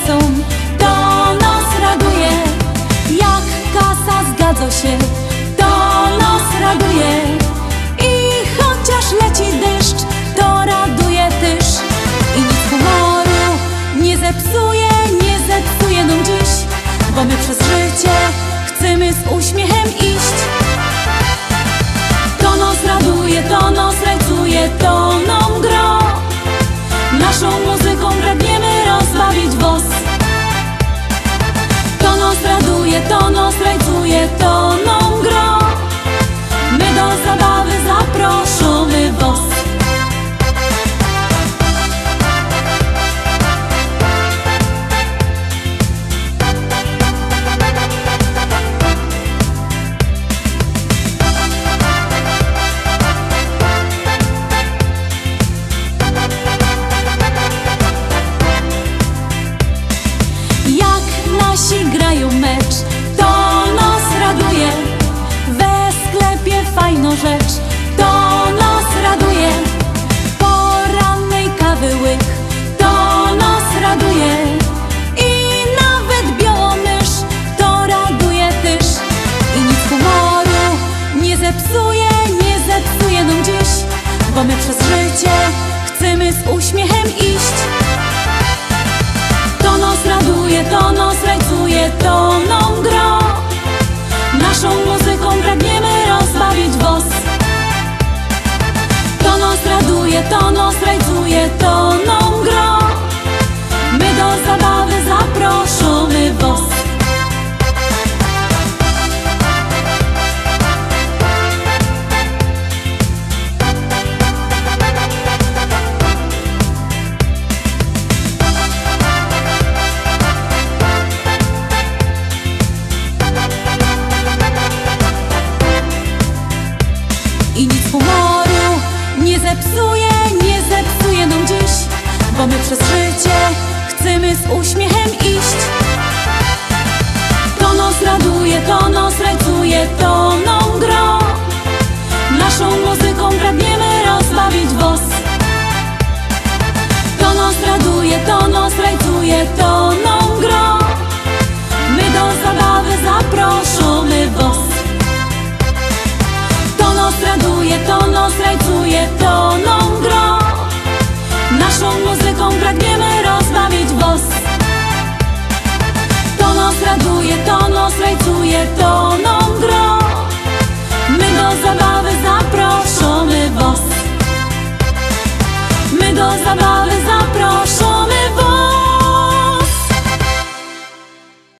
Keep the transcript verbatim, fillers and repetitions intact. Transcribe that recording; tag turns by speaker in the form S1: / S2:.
S1: lecą, to nos raduje. Jak kasa zgadza się, to nos raduje. I chociaż leci deszcz, to raduje też. I nic humoru nie zepsuje, nie zepsuje nam dziś, bo my przez życie chcemy z uśmiechem iść. To nos raduje, to nos rajcuje, to nam gro. Naszą muzyką pragniemy rozbawić was. To nos raduje, to nos rajcuje, to nam gro. My do zabawy zaproszamy was. Grają mecz, to nos raduje. We sklepie fajną rzecz, to nos raduje. Porannej kawy łyk, to nos raduje. I nawet białą mysz, to raduje też. I nic humoru nie zepsuje, nie zepsuje nam dziś, bo my przez życie chcemy z uśmiechem iść. To nos raduje, to nos rajcuje, to nam gro. Naszą muzyką pragniemy rozbawić was. To nos raduje, to nos rajcuje, to nam gro. My do zabawy zaproszamy was. I nic humoru nie zepsuje, nie zepsuje nam dziś, bo my przez życie chcemy z uśmiechem iść. To nos raduje, to nos rajcuje, to nam gro. Naszą muzyką pragniemy rozbawić was. To nos raduje, to nos rajcuje, to nam gro. My do zabawy zaproszamy was. To nos raduje, to nos rajcuje, to nam gro. Naszą muzyką pragniemy rozbawić was. To nos raduje, to nos rajcuje, to nam gro. My do zabawy zaproszamy was. My do zabawy